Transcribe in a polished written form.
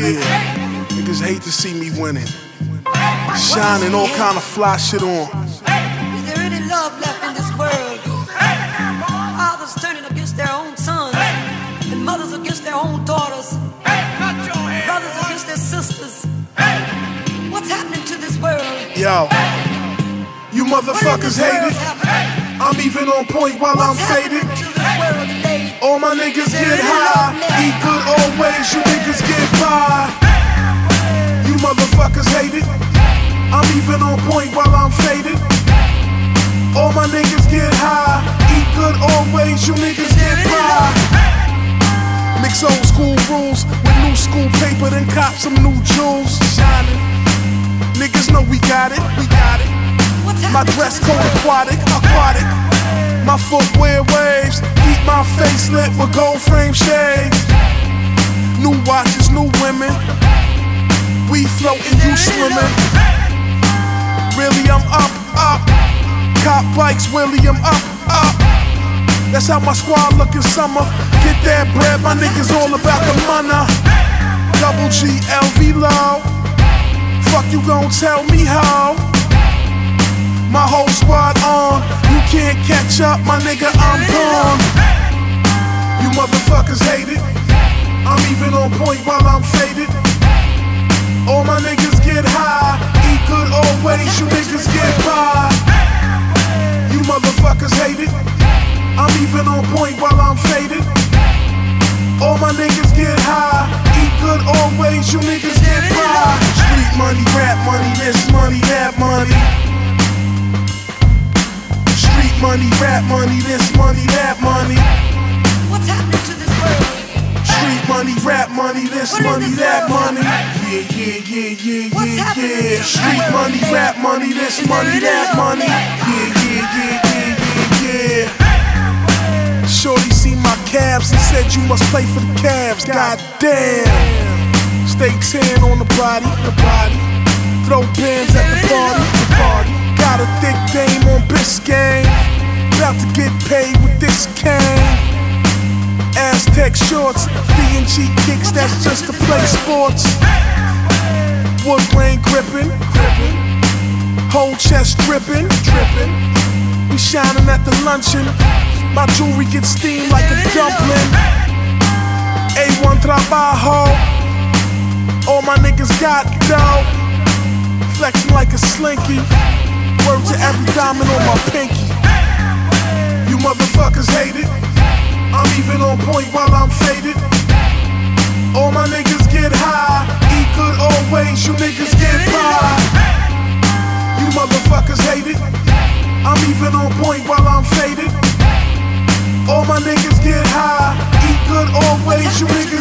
Yeah, niggas hate to see me winning. Shining all kind of fly shit on. Is there any love left in this world? Fathers turning against their own sons, and mothers against their own daughters, brothers against their sisters. What's happening to this world? Yo, you motherfuckers hate it. I'm even on point while I'm faded. All my niggas get high, eat good always, you niggas get by. You motherfuckers hate it. I'm even on point while I'm faded. All my niggas get high, eat good always, you niggas get by. Mix old school rules with new school paper, then cop some new jewels. Shining, niggas know we got it, we got it. My dress code aquatic, aquatic. My footwear waves, keep my face lit with gold frame shades. New watches, new women. We floating, you swimming. Really, I'm up, up. Cop bikes, Willie, I'm up, up. That's how my squad look in summer. Get that bread, my niggas all about the money. Double G, LV low. Fuck you gon' tell me how? My whole squad on. You can't catch up, my nigga, I'm gone. You motherfuckers hate it. I'm even on point while I'm faded. All my niggas get high, eat good always, you niggas get by. You motherfuckers hate it. I'm even on point while I'm faded. All my niggas get high, eat good always, you niggas get by. Street money, rap money, this money, that money. Street money, rap money, this money, that money. What's happening to this world? Street money, rap money, this money, that money. Yeah. Street money, rap money, this money, that money. Yeah. Shorty seen my calves and said you must play for the Cavs. God damn. Stay tan on the body. Throw bands at the party. Got a thick dame on Biscayne. About to get paid with this cane. Aztec shorts, D&G kicks, that's just to play sports. Wood grain gripping, whole chest dripping. We shining at the luncheon. My jewelry gets steamed like a dumpling. A1 trabajo. All my niggas got dough. Flexing like a slinky. Word to every diamond on my pinky. You motherfuckers hate it. I'm even on point while I'm faded. All my niggas get high, eat good always, you niggas get by. You motherfuckers hate it. I'm even on point while I'm faded. All my niggas get high, eat good always, you niggas